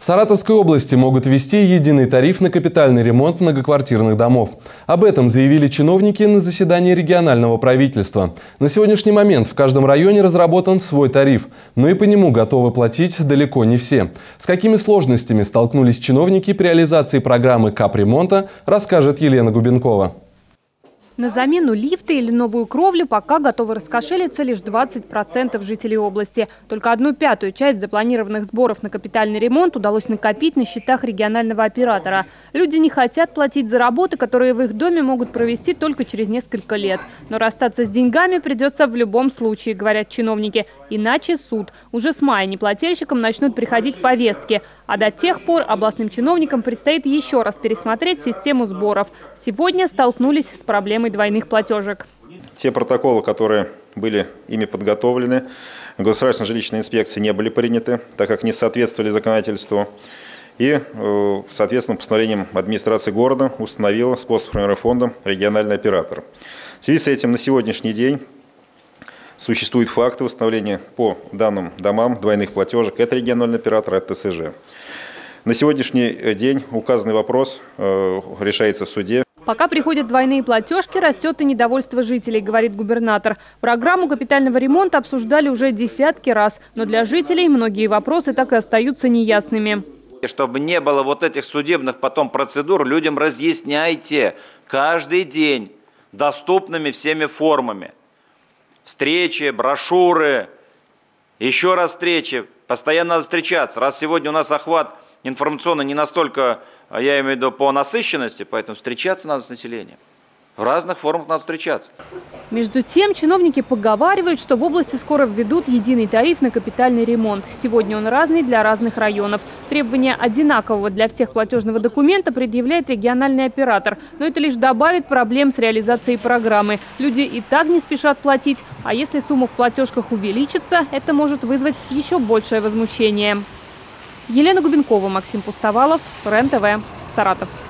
Саратовской области могут ввести единый тариф на капитальный ремонт многоквартирных домов. Об этом заявили чиновники на заседании регионального правительства. На сегодняшний момент в каждом районе разработан свой тариф, но и по нему готовы платить далеко не все. С какими сложностями столкнулись чиновники при реализации программы капремонта, расскажет Елена Губенкова. На замену лифта или новую кровлю пока готовы раскошелиться лишь 20% жителей области. Только 1/5 часть запланированных сборов на капитальный ремонт удалось накопить на счетах регионального оператора. Люди не хотят платить за работы, которые в их доме могут провести только через несколько лет. Но расстаться с деньгами придется в любом случае, говорят чиновники. Иначе суд. Уже с мая неплательщикам начнут приходить повестки. А до тех пор областным чиновникам предстоит еще раз пересмотреть систему сборов. Сегодня столкнулись с проблемой двойных платежек. Те протоколы, которые были ими подготовлены, государственной жилищной инспекции не были приняты, так как не соответствовали законодательству. И, соответственно, постановлением администрации города установила способ формирования фонда региональный оператор. В связи с этим на сегодняшний день существуют факты восстановления по данным домам двойных платежек. Это региональный оператор, это ТСЖ. На сегодняшний день указанный вопрос решается в суде. Пока приходят двойные платежки, растет и недовольство жителей, говорит губернатор. Программу капитального ремонта обсуждали уже десятки раз, но для жителей многие вопросы так и остаются неясными. Чтобы не было вот этих судебных потом процедур, людям разъясняйте каждый день доступными всеми формами. Встречи, брошюры, еще раз встречи. Постоянно надо встречаться. Раз сегодня у нас охват информационно не настолько, я имею в виду, по насыщенности, поэтому встречаться надо с населением. В разных формах надо встречаться. Между тем, чиновники поговаривают, что в области скоро введут единый тариф на капитальный ремонт. Сегодня он разный для разных районов. Требования одинакового для всех платежного документа предъявляет региональный оператор. Но это лишь добавит проблем с реализацией программы. Люди и так не спешат платить. А если сумма в платежках увеличится, это может вызвать еще большее возмущение. Елена Губенкова, Максим Пустовалов, РЕН-ТВ, Саратов.